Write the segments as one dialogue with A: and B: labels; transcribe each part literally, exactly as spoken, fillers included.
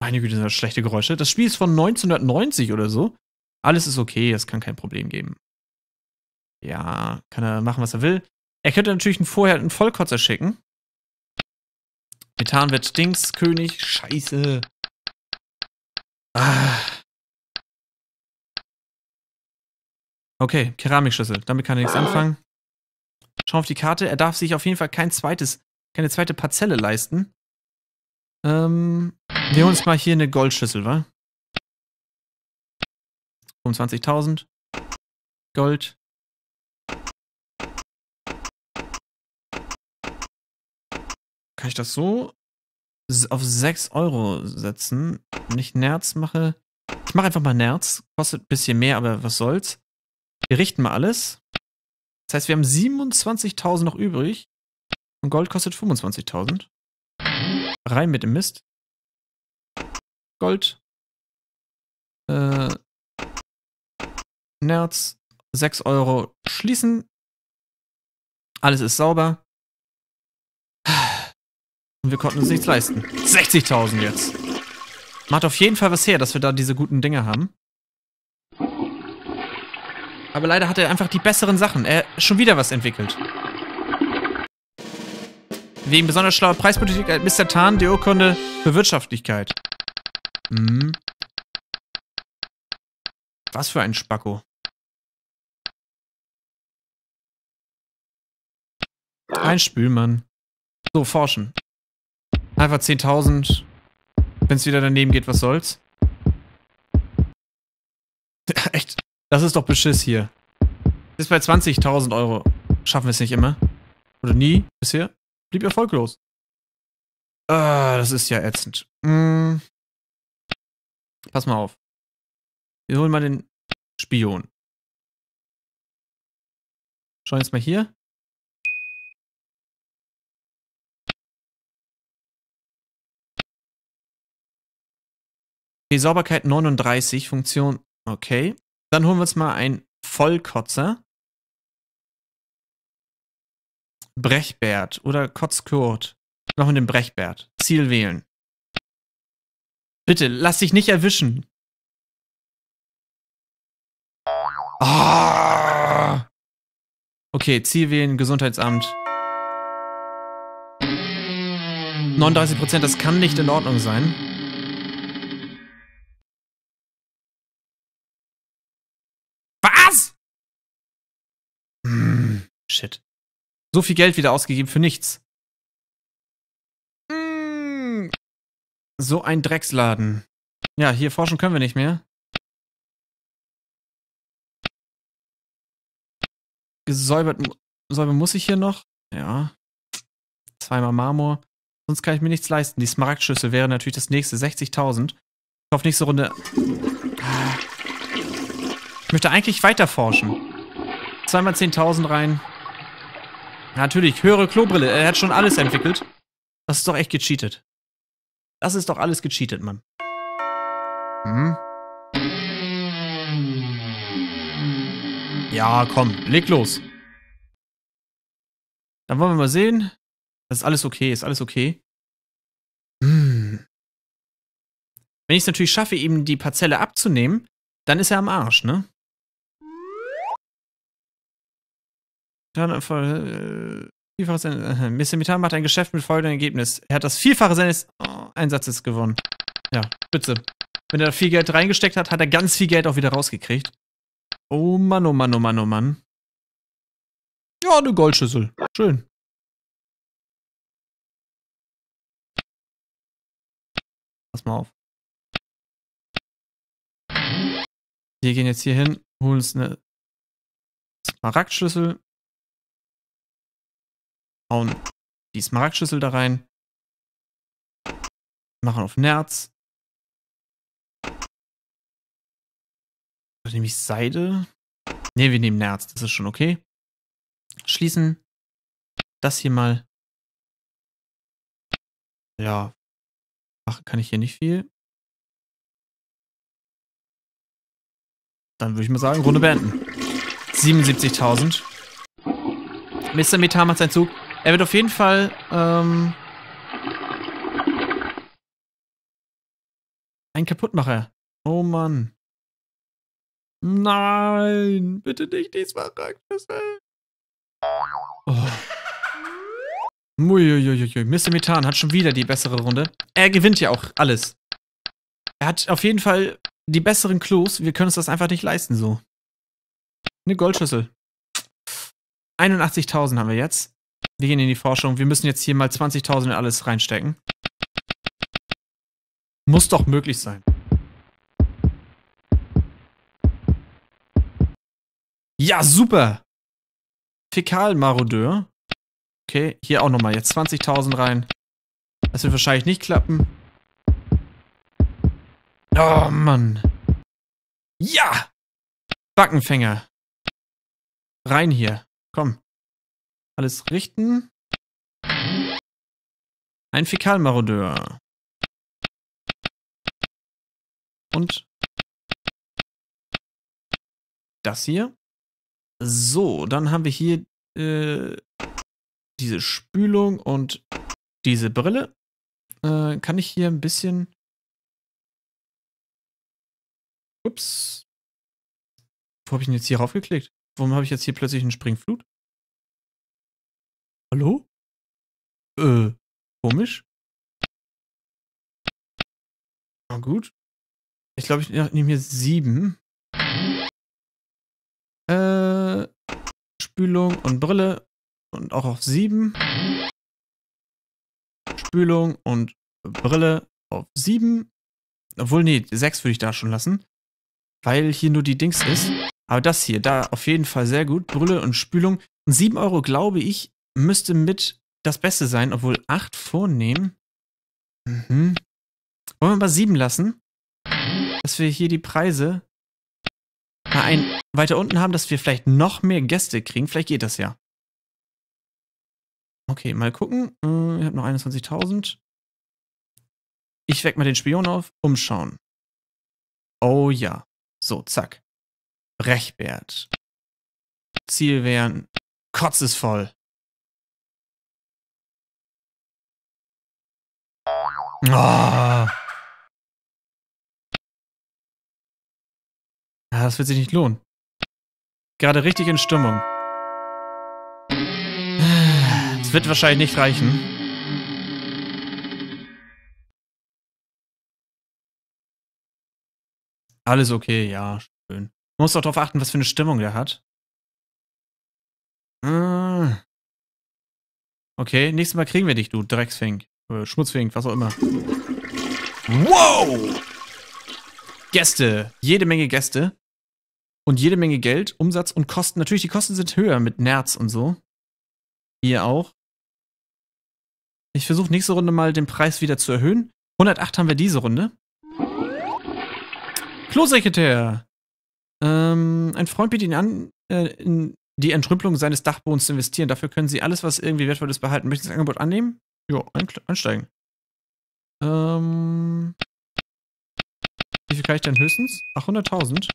A: Meine Güte, sind das schlechte Geräusche. Das Spiel ist von neunzehnhundertneunzig oder so. Alles ist okay, es kann kein Problem geben. Ja, kann er machen, was er will. Er könnte natürlich vorher einen Vollkotzer schicken. Methan wird Dings, König. Scheiße. Ah. Okay, Keramikschüssel. Damit kann er nichts anfangen. Schau auf die Karte. Er darf sich auf jeden Fall kein zweites, keine zweite Parzelle leisten. Ähm, wir holen uns mal hier eine Goldschüssel, wa? fünfundzwanzigtausend. Gold. Kann ich das so auf sechs Euro setzen? Wenn ich Nerz mache. Ich mache einfach mal Nerz. Kostet ein bisschen mehr, aber was soll's. Wir richten mal alles. Das heißt, wir haben siebenundzwanzigtausend noch übrig. Und Gold kostet fünfundzwanzigtausend. Rein mit dem Mist. Gold. Äh. Nerz. sechs Euro. Schließen. Alles ist sauber. Und wir konnten uns nichts leisten. sechzigtausend jetzt. Macht auf jeden Fall was her, dass wir da diese guten Dinge haben. Aber leider hat er einfach die besseren Sachen. Er hat schon wieder was entwickelt. Wegen besonders schlauer Preispolitik hat Mister Tan die Urkunde für Wirtschaftlichkeit. Hm. Was für ein Spacko. Ein Spülmann. So, forschen. Einfach zehntausend. Wenn es wieder daneben geht, was soll's? Echt? Das ist doch Beschiss hier. Bis bei zwanzigtausend Euro. Schaffen wir es nicht immer. Oder nie bisher. Blieb erfolglos. Ah, das ist ja ätzend. Hm. Pass mal auf. Wir holen mal den Spion. Schauen jetzt mal hier. Okay, Sauberkeit neununddreißig, Funktion. Okay. Dann holen wir uns mal einen Vollkotzer. Brechbert oder Kotzkurt. Noch mit dem Brechbert. Ziel wählen. Bitte, lass dich nicht erwischen. Ah! Okay, Ziel wählen, Gesundheitsamt. neununddreißig Prozent, das kann nicht in Ordnung sein. Was? Hm, shit. So viel Geld wieder ausgegeben für nichts. Mm. So ein Drecksladen. Ja, hier forschen können wir nicht mehr. Gesäubert säubern muss ich hier noch. Ja. Zweimal Marmor. Sonst kann ich mir nichts leisten. Die Smaragdschüssel wäre natürlich das nächste. sechzigtausend. Ich hoffe, nächste Runde. Ich möchte eigentlich weiter forschen. Zweimal zehntausend rein. Natürlich, höhere Klobrille. Er hat schon alles entwickelt. Das ist doch echt gecheatet. Das ist doch alles gecheatet, Mann. Hm? Ja, komm, leg los. Dann wollen wir mal sehen. Das ist alles okay, ist alles okay. Hm. Wenn ich es natürlich schaffe, ihm die Parzelle abzunehmen, dann ist er am Arsch, ne? Dann äh, Vielfaches äh, Mister Methan macht ein Geschäft mit folgendem Ergebnis. Er hat das Vielfache seines oh, Einsatzes gewonnen. Ja, bitte. Wenn er da viel Geld reingesteckt hat, hat er ganz viel Geld auch wieder rausgekriegt. Oh Mann, oh Mann, oh Mann, oh Mann. Ja, eine Goldschüssel. Schön. Pass mal auf. Wir gehen jetzt hier hin, holen uns eine Smaragdschüssel. Hauen die Smaragdschüssel da rein. Machen auf Nerz. Nehme ich Seide? Ne, wir nehmen Nerz, das ist schon okay. Schließen. Das hier mal. Ja. Ach, kann ich hier nicht viel. Dann würde ich mal sagen, Runde beenden. siebenundsiebzigtausend. Mister Methan macht seinen Zug. Er wird auf jeden Fall, ähm... Ein Kaputtmacher. Oh Mann. Nein, bitte nicht die Smaragdschüssel. Oh. Uiuiuiui. Mister Methan hat schon wieder die bessere Runde. Er gewinnt ja auch alles. Er hat auf jeden Fall die besseren Klos. Wir können uns das einfach nicht leisten so. Eine Goldschüssel. einundachtzigtausend haben wir jetzt. Wir gehen in die Forschung. Wir müssen jetzt hier mal zwanzigtausend in alles reinstecken. Muss doch möglich sein. Ja, super. Fäkalmarodeur. Okay, hier auch nochmal jetzt zwanzigtausend rein. Das wird wahrscheinlich nicht klappen. Oh, Mann. Ja! Backenfänger. Rein hier. Komm. Alles richten. Ein Fäkalmarodeur. Und das hier. So, dann haben wir hier äh, diese Spülung und diese Brille. Äh, kann ich hier ein bisschen... Ups. Wo habe ich denn jetzt hier raufgeklickt? Warum habe ich jetzt hier plötzlich einen Springflut? Hallo? Äh, komisch. Na gut. Ich glaube, ich nehme hier sieben. Äh, Spülung und Brille. Und auch auf sieben. Spülung und Brille auf sieben. Obwohl, nee, sechs würde ich da schon lassen. Weil hier nur die Dings ist. Aber das hier, da auf jeden Fall sehr gut. Brille und Spülung. Und sieben Euro, glaube ich, müsste mit das Beste sein. Obwohl acht vornehmen. Mhm. Wollen wir mal sieben lassen? Dass wir hier die Preise mal ein weiter unten haben, dass wir vielleicht noch mehr Gäste kriegen. Vielleicht geht das ja. Okay, mal gucken. Äh, ich habe noch einundzwanzigtausend. Ich weck mal den Spion auf. Umschauen. Oh ja. So, zack. Brechbert. Zielwehren. Kotz ist voll. Oh. Ja, das wird sich nicht lohnen. Gerade richtig in Stimmung. Es wird wahrscheinlich nicht reichen. Alles okay, ja, schön. Man muss doch darauf achten, was für eine Stimmung der hat. Okay, nächstes Mal kriegen wir dich, du Drecksfink. Oder Schmutzfink, was auch immer. Wow! Gäste. Jede Menge Gäste. Und jede Menge Geld, Umsatz und Kosten. Natürlich, die Kosten sind höher mit Nerz und so. Hier auch. Ich versuche nächste Runde mal den Preis wieder zu erhöhen. hundertacht haben wir diese Runde. Klosekretär. Ähm, ein Freund bietet ihn an, äh, in die Entrümpelung seines Dachbodens zu investieren. Dafür können Sie alles, was irgendwie wertvoll ist, behalten. Möchten Sie das Angebot annehmen? Jo, einsteigen. Ähm. Wie viel kann ich denn höchstens? Ach, hunderttausend.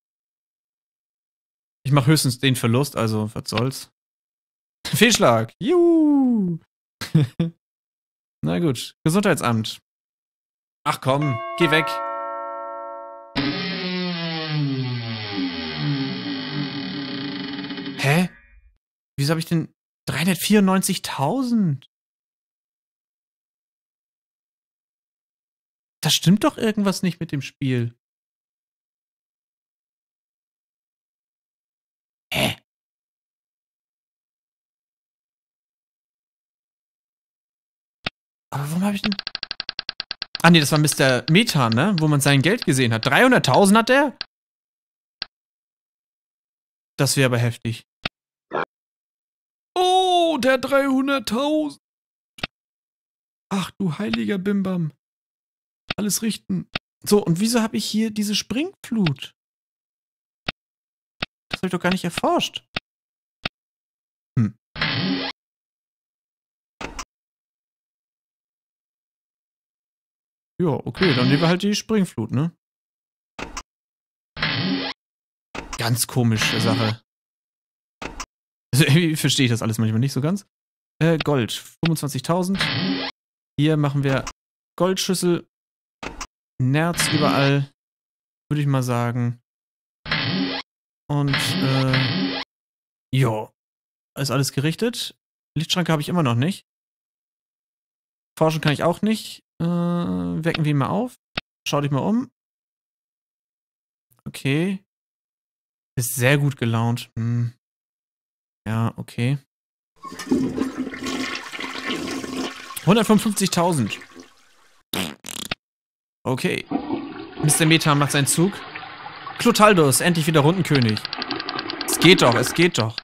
A: Ich mache höchstens den Verlust, also was soll's. Fehlschlag. Juhu. Na gut. Gesundheitsamt. Ach komm, geh weg. Hä? Wieso habe ich denn dreihundertvierundneunzigtausend? Da stimmt doch irgendwas nicht mit dem Spiel. Hä? Aber warum habe ich denn... Ah nee, das war Mister Methan, ne? Wo man sein Geld gesehen hat. dreihunderttausend hat der? Das wäre aber heftig. Oh, der dreihunderttausend. Ach du heiliger Bimbam. Alles richten. So, und wieso habe ich hier diese Springflut? Das habe ich doch gar nicht erforscht. Hm. Ja, okay, dann nehmen wir halt die Springflut, ne? Ganz komische Sache. Also irgendwie verstehe ich das alles manchmal nicht so ganz. Äh, Gold. fünfundzwanzigtausend. Hier machen wir Goldschüssel. Nerz überall, würde ich mal sagen. Und, äh, jo. Ist alles gerichtet. Lichtschranke habe ich immer noch nicht. Forschen kann ich auch nicht. Äh, wecken wir ihn mal auf. Schau dich mal um. Okay. Ist sehr gut gelaunt. Hm. Ja, okay. hundertfünfundfünfzigtausend. Okay. Mister Methan macht seinen Zug. Clotaldo ist endlich wieder Rundenkönig. Es geht doch, es geht doch.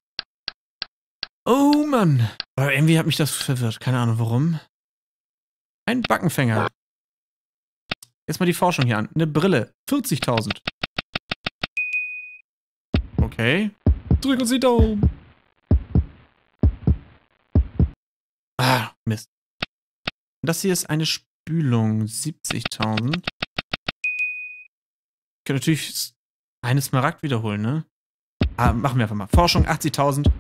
A: Oh Mann. Aber irgendwie hat mich das verwirrt. Keine Ahnung warum. Ein Backenfänger. Jetzt mal die Forschung hier an. Eine Brille. vierzigtausend. Okay. Drück uns die Daumen. Ah, Mist. Das hier ist eine Spülung. siebzigtausend. Ich kann natürlich eine Smaragd wiederholen, ne? Ah, machen wir einfach mal. Forschung, achtzigtausend.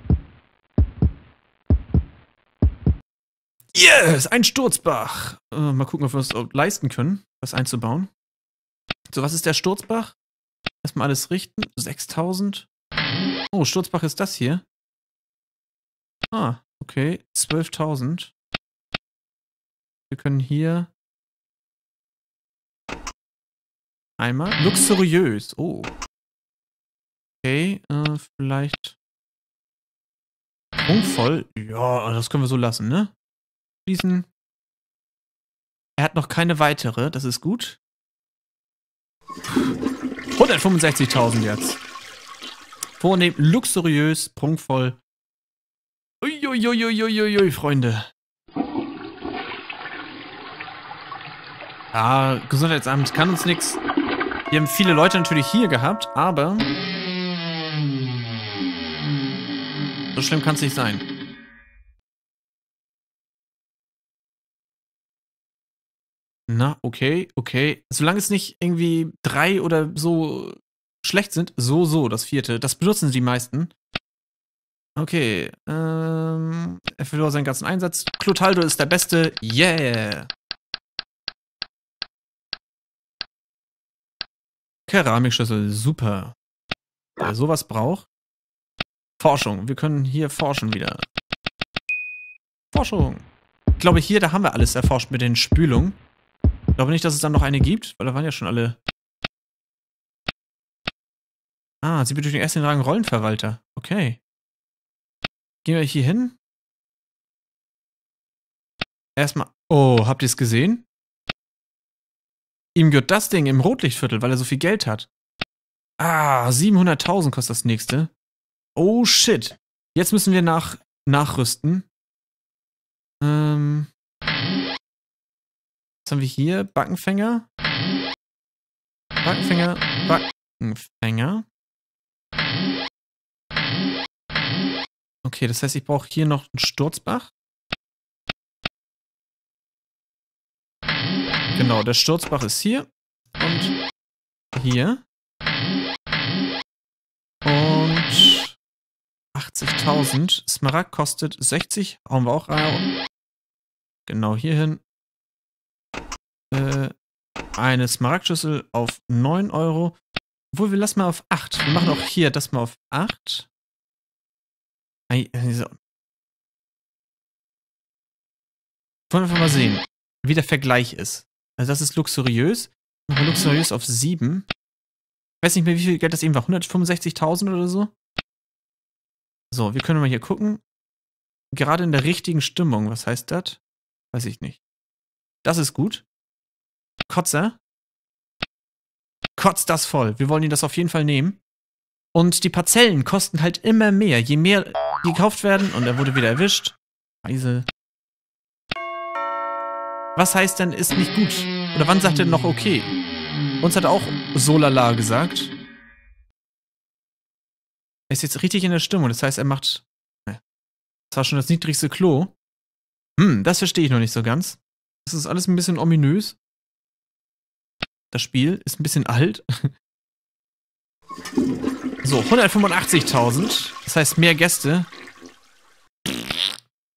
A: Yes! Ein Sturzbach! Äh, mal gucken, ob wir es leisten können, das einzubauen. So, was ist der Sturzbach? Erstmal alles richten. sechstausend. Oh, Sturzbach ist das hier. Ah, okay. zwölftausend. Wir können hier einmal. Luxuriös. Oh. Okay, äh, vielleicht prunkvoll. Ja, das können wir so lassen, ne? Schließen. Er hat noch keine weitere, das ist gut. hundertfünfundsechzigtausend jetzt. Vornehm, luxuriös, prunkvoll. Uiuiuiuiui, Freunde. Ah, Gesundheitsamt kann uns nichts. Wir haben viele Leute natürlich hier gehabt, aber so schlimm kann es nicht sein. Na, okay, okay. Solange es nicht irgendwie drei oder so schlecht sind. So, so, das vierte. Das benutzen die meisten. Okay, ähm, er verlor seinen ganzen Einsatz. Clotaldo ist der Beste. Yeah! Keramikschüssel, super. Wer sowas braucht. Forschung, wir können hier forschen wieder. Forschung. Ich glaube hier, da haben wir alles erforscht mit den Spülungen. Ich glaube nicht, dass es dann noch eine gibt, weil da waren ja schon alle. Ah, sie benötigen erst den Rang Rollenverwalter. Okay. Gehen wir hier hin. Erstmal. Oh, habt ihr es gesehen? Ihm gehört das Ding im Rotlichtviertel, weil er so viel Geld hat. Ah, siebenhunderttausend kostet das nächste. Oh shit. Jetzt müssen wir nach nachrüsten. Ähm. Was haben wir hier? Backenfänger. Backenfänger. Backenfänger. Okay, das heißt, ich brauche hier noch einen Sturzbach. Genau, der Sturzbach ist hier. Und hier. Und achtzigtausend. Smaragd kostet sechzig. Hauen wir auch rein. Genau hier hin. Äh, eine Smaragdschüssel auf neun Euro. Obwohl, wir lassen mal auf acht. Wir machen auch hier das mal auf acht. Also. Wollen wir einfach mal sehen, wie der Vergleich ist. Also das ist luxuriös. Machen wir luxuriös auf sieben. Ich weiß nicht mehr, wie viel Geld das eben war. hundertfünfundsechzigtausend oder so? So, wir können mal hier gucken. Gerade in der richtigen Stimmung. Was heißt das? Weiß ich nicht. Das ist gut. Kotzer. Kotzt das voll. Wir wollen ihn das auf jeden Fall nehmen. Und die Parzellen kosten halt immer mehr. Je mehr die gekauft werden. Und er wurde wieder erwischt. Scheiße. Was heißt denn, ist nicht gut? Oder wann sagt er noch okay? Uns hat er auch Solala gesagt. Er ist jetzt richtig in der Stimmung. Das heißt, er macht... Ne. Das war schon das niedrigste Klo. Hm, das verstehe ich noch nicht so ganz. Das ist alles ein bisschen ominös. Das Spiel ist ein bisschen alt. So, hundertfünfundachtzigtausend. Das heißt, mehr Gäste.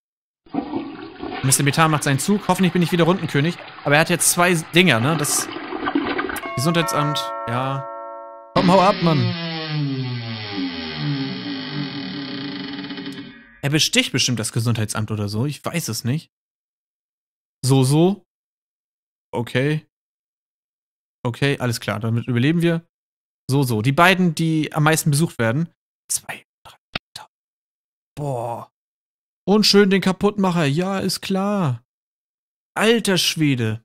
A: Mister Methan macht seinen Zug. Hoffentlich bin ich wieder Rundenkönig. Aber er hat jetzt zwei Dinger, ne? Das Gesundheitsamt, ja. Komm, hau ab, Mann. Er besticht bestimmt das Gesundheitsamt oder so. Ich weiß es nicht. So, so. Okay. Okay, alles klar. Damit überleben wir. So, so. Die beiden, die am meisten besucht werden. Zwei, drei, drei. Boah. Und schön den Kaputtmacher. Ja, ist klar. Alter Schwede.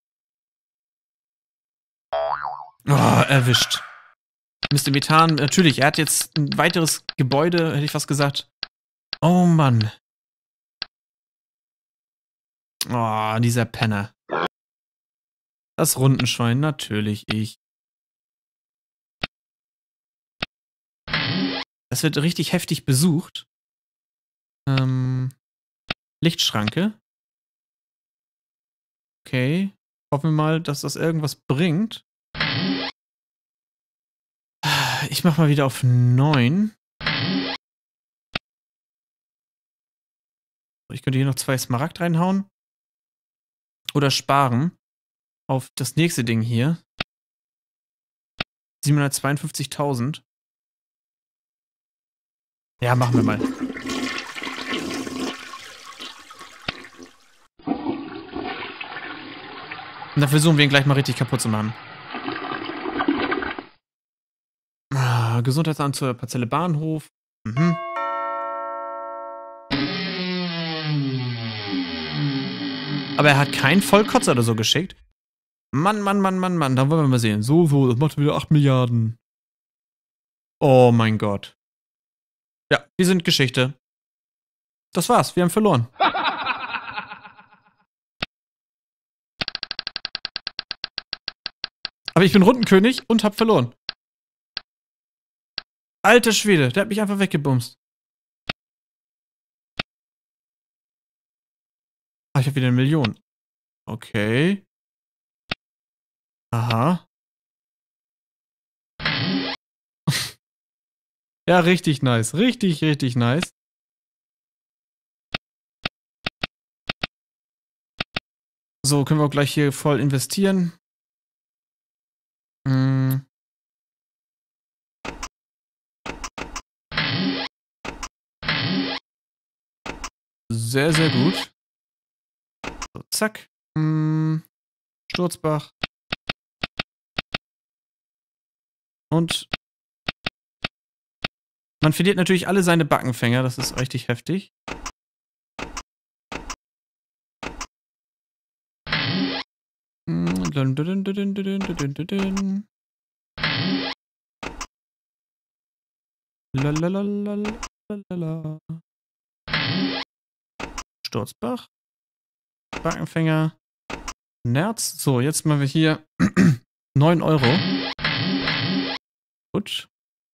A: Oh, erwischt. Mister Methan, natürlich, er hat jetzt ein weiteres Gebäude, hätte ich fast gesagt. Oh Mann. Oh, dieser Penner. Das Rundenschwein, natürlich ich. Das wird richtig heftig besucht. Ähm, Lichtschranke. Okay. Hoffen wir mal, dass das irgendwas bringt. Ich mach mal wieder auf neun. Ich könnte hier noch zwei Smaragd reinhauen. Oder sparen. Auf das nächste Ding hier. siebenhundertzweiundfünfzigtausend. Ja, machen wir mal. Und dann versuchen wir ihn gleich mal richtig kaputt zu machen. Ah, Gesundheitsamt zur Parzelle Bahnhof. Mhm. Aber er hat keinen Vollkotzer oder so geschickt. Mann, Mann, Mann, Mann, Mann. Da wollen wir mal sehen. So, so, das macht wieder acht Milliarden. Oh mein Gott. Ja, wir sind Geschichte. Das war's. Wir haben verloren. Aber ich bin Rundenkönig und hab verloren. Alter Schwede, der hat mich einfach weggebumst. Ah, ich hab wieder eine Million. Okay. Aha. Ja, richtig nice. Richtig, richtig nice. So, können wir auch gleich hier voll investieren. Hm. Sehr, sehr gut. So, zack. Hm. Sturzbach. Und man verliert natürlich alle seine Backenfänger. Das ist richtig heftig. Lalalala. Sturzbach. Backenfänger. Nerz. So, jetzt machen wir hier neun Euro. Gut.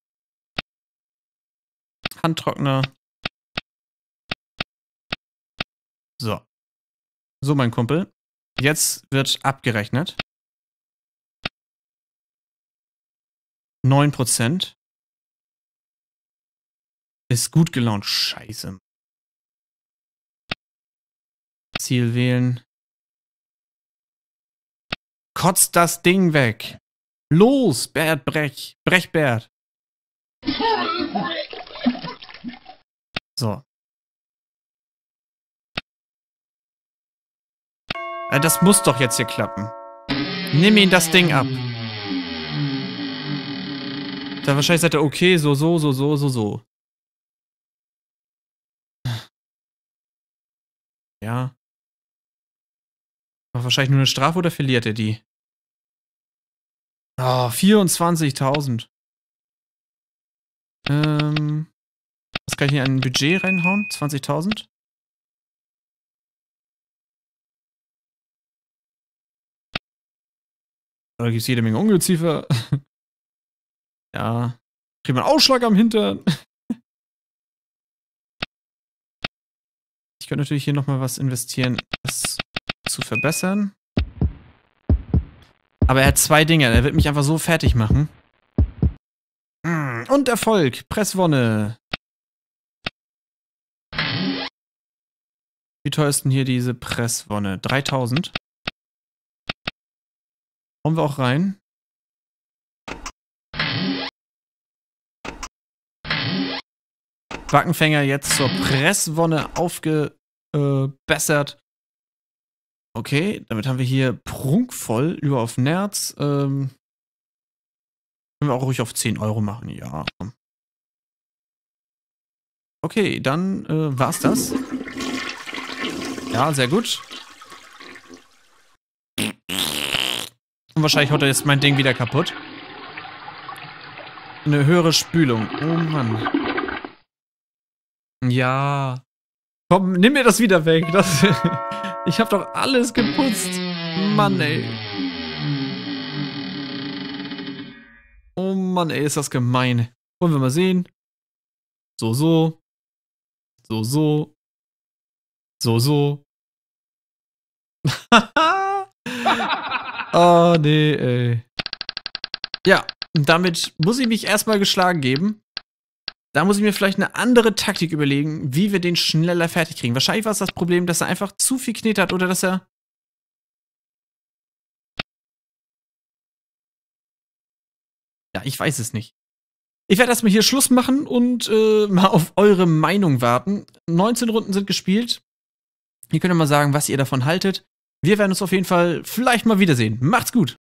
A: Handtrockner. So. So, mein Kumpel. Jetzt wird abgerechnet. neun Prozent. Ist gut gelaunt. Scheiße. Ziel wählen. Kotzt das Ding weg. Los, Bert, brech. Brech, Bert. So. Äh, das muss doch jetzt hier klappen. Nimm ihn das Ding ab. Da wahrscheinlich sagt er, okay, so, so, so, so, so, so. Ja. War wahrscheinlich nur eine Strafe oder verliert er die? Oh, vierundzwanzigtausend. Ähm. Was kann ich hier an ein Budget reinhauen? zwanzigtausend? Da gibt es jede Menge Ungeziefer. Ja. Kriegt man Ausschlag am Hintern. Ich könnte natürlich hier nochmal was investieren, das zu verbessern. Aber er hat zwei Dinge. Er wird mich einfach so fertig machen. Und Erfolg. Presswonne. Wie teuer ist denn hier diese Presswonne? dreitausend. Kommen wir auch rein. Backenfänger jetzt zur Presswonne aufgebessert. Okay, damit haben wir hier prunkvoll über auf Nerz. Ähm, können wir auch ruhig auf zehn Euro machen, ja. Okay, dann äh, war's das. Ja, sehr gut. Und wahrscheinlich haut er jetzt mein Ding wieder kaputt. Eine höhere Spülung. Oh Mann. Ja. Komm, nimm mir das wieder weg. Das, ich hab doch alles geputzt. Mann, ey. Oh Mann, ey, ist das gemein. Wollen wir mal sehen. So, so. So, so. So, so. Oh, nee, ey. Ja, damit muss ich mich erstmal geschlagen geben. Da muss ich mir vielleicht eine andere Taktik überlegen, wie wir den schneller fertig kriegen. Wahrscheinlich war es das Problem, dass er einfach zu viel Knete hat oder dass er... Ja, ich weiß es nicht. Ich werde erstmal hier Schluss machen und äh, mal auf eure Meinung warten. neunzehn Runden sind gespielt. Ihr könnt ja mal sagen, was ihr davon haltet. Wir werden uns auf jeden Fall vielleicht mal wiedersehen. Macht's gut!